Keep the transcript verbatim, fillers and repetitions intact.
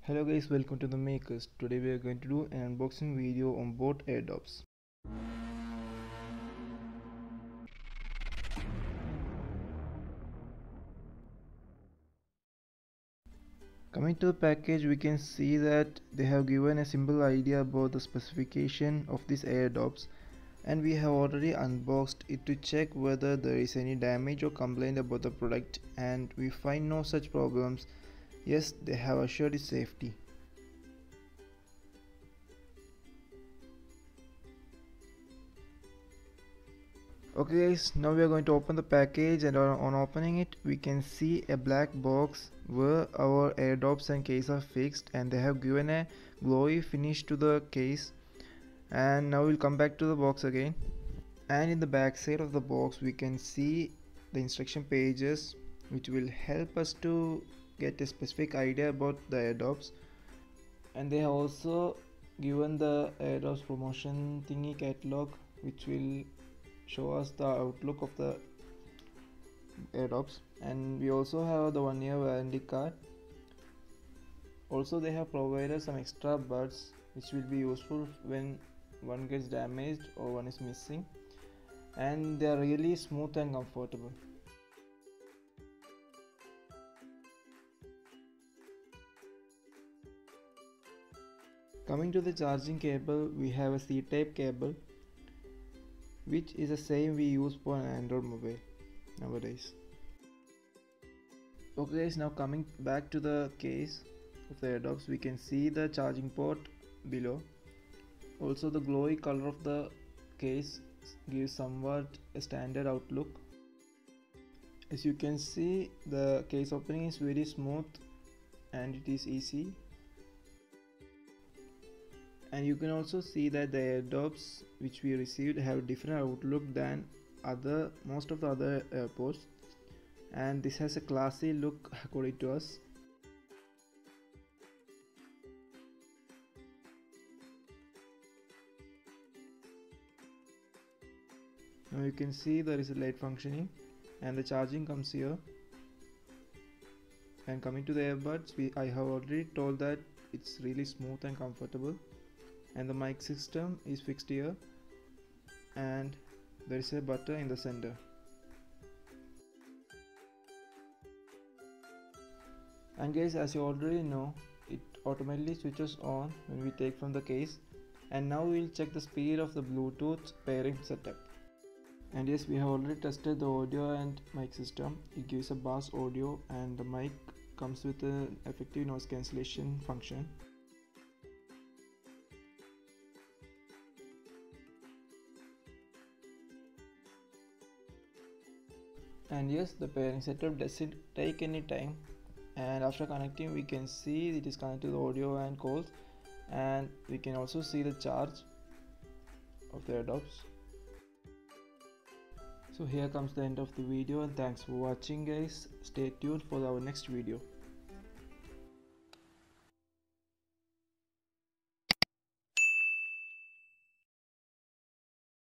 Hello guys, welcome to the Makers. Today we are going to do an unboxing video on both AirDrops. Coming to the package, we can see that they have given a simple idea about the specification of these AirDrops, and we have already unboxed it to check whether there is any damage or complaint about the product, and we find no such problems. Yes, they have assured its safety. Okay guys, now we are going to open the package, and on, on opening it we can see a black box where our AirDrops and case are fixed, and they have given a glowy finish to the case. And now we'll come back to the box again, and in the back side of the box we can see the instruction pages which will help us to get a specific idea about the AirDrops. And they have also given the AirDrops promotion thingy catalog which will show us the outlook of the AirDrops, and we also have the one year warranty card. Also they have provided some extra buds which will be useful when one gets damaged or one is missing, and they are really smooth and comfortable. Coming to the charging cable, we have a C-type cable which is the same we use for an Android mobile nowadays. Okay guys, now coming back to the case of the AirDrops, we can see the charging port below. Also the glowy color of the case gives somewhat a standard outlook. As you can see, the case opening is very smooth and it is easy. And you can also see that the AirDrops which we received have different outlook than other most of the other AirPods, and this has a classy look according to us. Now you can see there is a light functioning, and the charging comes here. And coming to the earbuds, we I have already told that it's really smooth and comfortable. And the mic system is fixed here, and there is a button in the center. And guys, as you already know, it automatically switches on when we take from the case. And now we'll check the speed of the Bluetooth pairing setup. And yes, we have already tested the audio and mic system. It gives a bass audio, and the mic comes with an effective noise cancellation function. And yes, the pairing setup doesn't take any time, and after connecting we can see it is connected to the audio and calls, and we can also see the charge of the AirDrops. So here comes the end of the video, and thanks for watching guys. Stay tuned for our next video.